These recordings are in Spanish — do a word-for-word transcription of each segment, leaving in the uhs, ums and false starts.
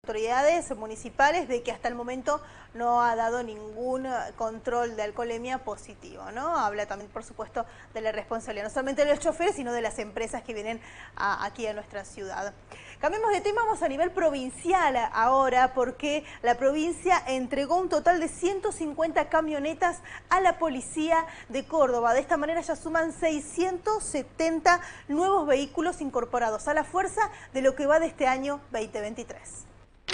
autoridades municipales de que hasta el momento no ha dado ningún control de alcoholemia positivo, ¿no? Habla también, por supuesto, de la responsabilidad, no solamente de los choferes, sino de las empresas que vienen a, aquí a nuestra ciudad. Cambiemos de tema, vamos a nivel provincial ahora, porque la provincia entregó un total de ciento cincuenta camionetas a la policía de Córdoba. De esta manera ya suman seiscientos setenta nuevos vehículos incorporados a la fuerza de lo que va de este año veinte veintitrés.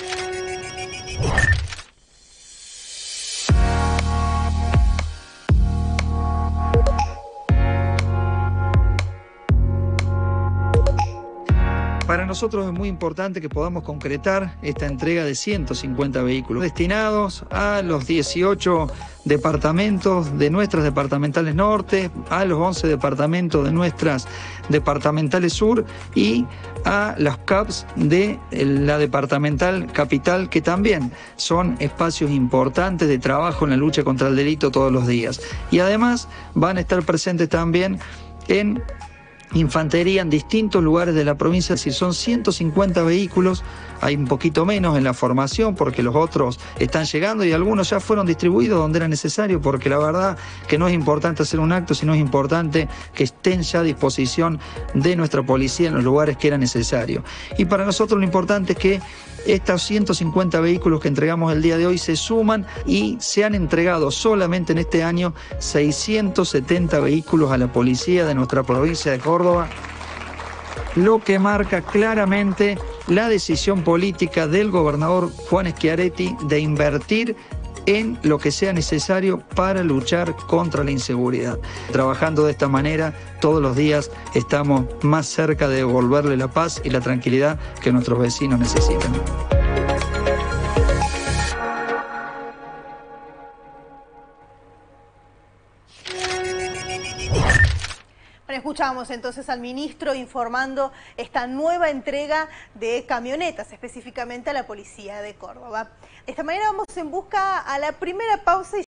Para nosotros es muy importante que podamos concretar esta entrega de ciento cincuenta vehículos destinados a los dieciocho departamentos de nuestras departamentales norte, a los once departamentos de nuestras departamentales sur y a las C A Ps de la departamental capital, que también son espacios importantes de trabajo en la lucha contra el delito todos los días. Y además van a estar presentes también en infantería en distintos lugares de la provincia. Si son ciento cincuenta vehículos, hay un poquito menos en la formación porque los otros están llegando y algunos ya fueron distribuidos donde era necesario, porque la verdad que no es importante hacer un acto, sino es importante que estén ya a disposición de nuestra policía en los lugares que era necesario. Y para nosotros lo importante es que estos ciento cincuenta vehículos que entregamos el día de hoy se suman y se han entregado solamente en este año seiscientos setenta vehículos a la policía de nuestra provincia de Córdoba, lo que marca claramente la decisión política del gobernador Juan Schiaretti de invertir en lo que sea necesario para luchar contra la inseguridad. Trabajando de esta manera, todos los días estamos más cerca de devolverle la paz y la tranquilidad que nuestros vecinos necesitan. Bueno, escuchamos entonces al ministro informando esta nueva entrega de camionetas, específicamente a la policía de Córdoba. De esta manera vamos en busca a la primera pausa y